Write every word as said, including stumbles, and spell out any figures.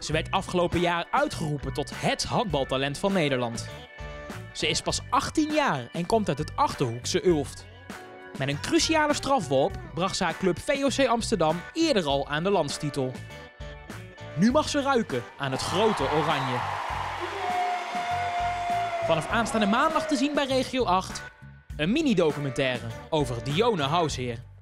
Ze werd afgelopen jaar uitgeroepen tot het handbaltalent van Nederland. Ze is pas achttien jaar en komt uit het Achterhoekse Ulft. Met een cruciale strafworp bracht ze haar club V O C Amsterdam eerder al aan de landstitel. Nu mag ze ruiken aan het grote oranje. Vanaf aanstaande maandag te zien bij Regio acht. Een mini-documentaire over Dione Hausheer.